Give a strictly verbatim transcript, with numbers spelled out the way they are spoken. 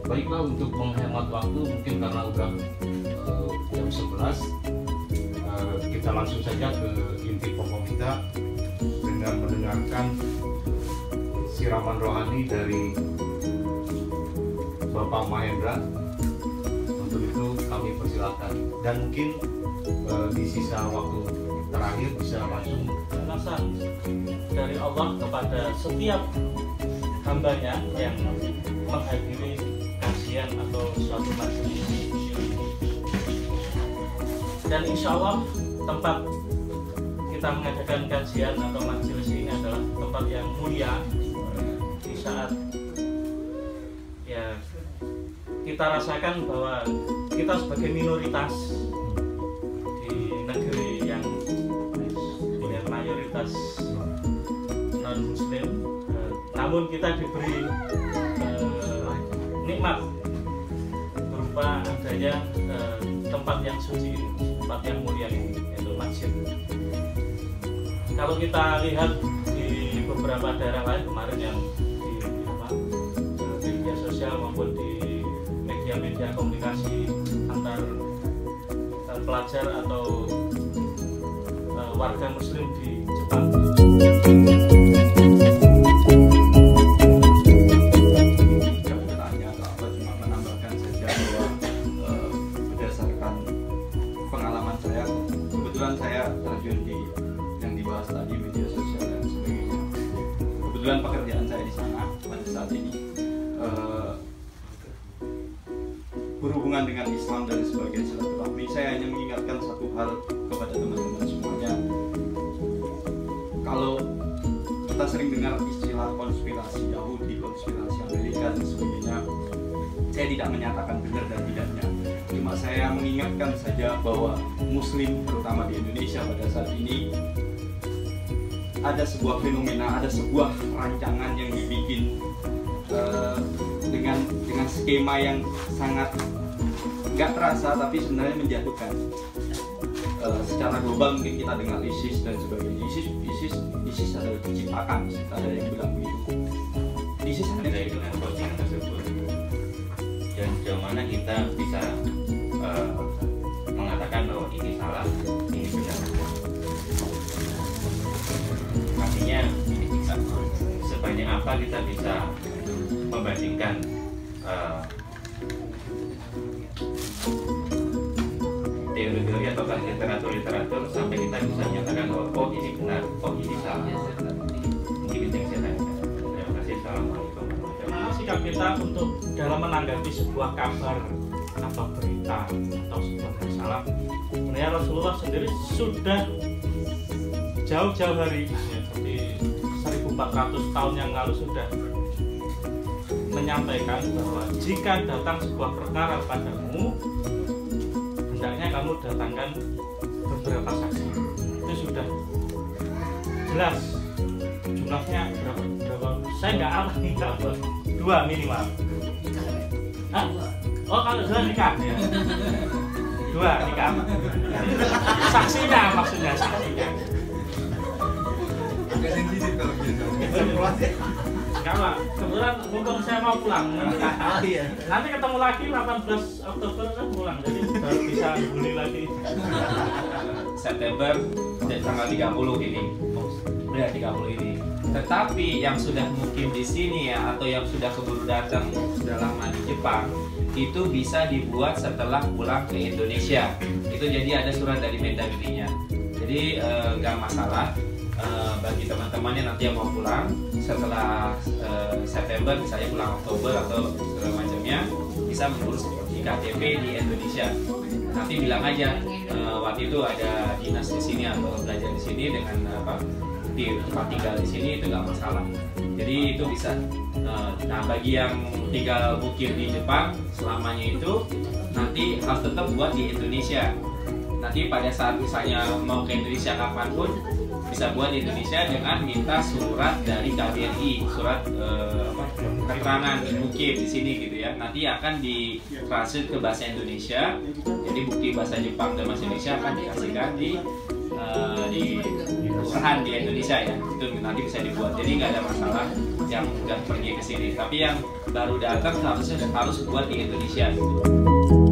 baiklah, untuk menghemat waktu mungkin karena udah uh, jam sebelas, uh, kita langsung saja ke inti pokok kita dengan mendengarkan siraman rohani dari Bapak Mahendra. Untuk itu kami persilakan, dan mungkin uh, di sisa waktu terakhir bisa langsung balasan dari Allah kepada setiap hambanya yang menghadiri kajian atau suatu majelis. Dan insya Allah tempat kita mengadakan kajian atau majelis ini adalah tempat yang mulia, di saat ya kita rasakan bahwa kita sebagai minoritas di negeri yang dengan mayoritas non muslim, eh, namun kita diberi eh, nikmat berupa adanya eh, tempat yang suci, tempat yang mulia ini, yaitu masjid. Kalau kita lihat di beberapa daerah lain kemarin yang di apa, di media sosial maupun di media komunikasi antar uh, pelajar atau uh, warga muslim di Jepang. Bertanya atau apa, cuma menambahkan saja bahwa uh, berdasarkan pengalaman saya, kebetulan saya terjun di yang dibahas tadi, media sosial dan sebagainya. Kebetulan pekerjaan saya di sana pada saat ini uh, berhubungan dengan Islam dan sebagai silaturahmi. Saya hanya mengingatkan satu hal kepada teman-teman semuanya. Kalau kita sering dengar istilah konspirasi Yahudi, konspirasi Amerika dan sebagainya, saya tidak menyatakan benar dan tidaknya. Cuma saya mengingatkan saja bahwa Muslim, terutama di Indonesia pada saat ini, ada sebuah fenomena, ada sebuah rancangan yang dibikin uh, dengan dengan skema yang sangat nggak terasa tapi sebenarnya menjatuhkan. Uh, secara global mungkin kita dengar ISIS dan sebagainya. ISIS ISIS ISIS adalah diciptakan, ada yang bilang begitu. ISIS ada yang dengan postingan tersebut, dan sejauh mana kita bisa uh, mengatakan bahwa ini salah, ini benar. Artinya sebanyak apa kita bisa membandingkan uh, teori-teori atau literatur-literatur sampai kita bisa menyatakan bahwa oh ini benar, oh ini salah. Mungkin itu yang saya tanyakan. Terima kasih. Assalamualaikum warahmatullahi wabarakatuh. Sikap kita untuk dalam menanggapi sebuah kabar atau berita atau sebuah masalah, sebenarnya Rasulullah sendiri sudah jauh-jauh hari, ya, seperti seribu empat ratus tahun yang lalu sudah menyampaikan bahwa jika datang sebuah perkara padamu, hendaknya kamu datangkan beberapa saksi. Itu sudah jelas jumlahnya berapa, berapa. Saya nggak arah nih, dua minimal. Hah? Oh kalau dua nikah ya. Dua nikah. Saksinya maksudnya saksinya. agak sensitif kalau gitu. Enggak Pak, kebetulan mumpung saya mau pulang. Nanti, nanti ketemu lagi delapan belas Oktober kan pulang, jadi baru bisa beli lagi. September tanggal tiga puluh ini. Ya tiga puluh ini. Tetapi yang sudah mungkin di sini ya, atau yang sudah keburu datang, sudah lama di Jepang, itu bisa dibuat setelah pulang ke Indonesia. Itu jadi ada surat dari Mendagrinya. Jadi nggak eh, masalah eh, bagi teman-teman yang nanti yang mau pulang setelah eh, September, misalnya pulang Oktober atau segala macamnya, bisa mengurus di K T P di Indonesia. Nanti bilang aja eh, waktu itu ada dinas di sini atau belajar di sini dengan apa, di tempat tinggal di sini, itu nggak masalah. Jadi itu bisa. Nah bagi yang tinggal mungkin di Jepang selamanya itu, nanti harus tetap buat di Indonesia. Nanti pada saat misalnya mau ke Indonesia kapanpun bisa buat di Indonesia dengan minta surat dari K B R I, surat eh, apa, keterangan bukti di sini gitu ya. Nanti akan ditranslate ke bahasa Indonesia. Jadi bukti bahasa Jepang dan bahasa Indonesia akan dikasihkan di uh, di perusahaan di Indonesia ya, itu nanti bisa dibuat. Jadi nggak ada masalah yang udah pergi ke sini. Tapi yang baru datang harusnya harus buat di Indonesia gitu.